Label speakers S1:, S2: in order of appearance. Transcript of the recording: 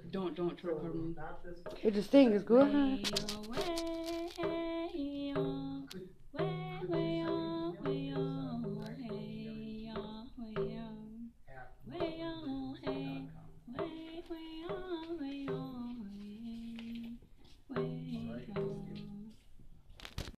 S1: Don't record me.
S2: It just thing is good.
S1: Away.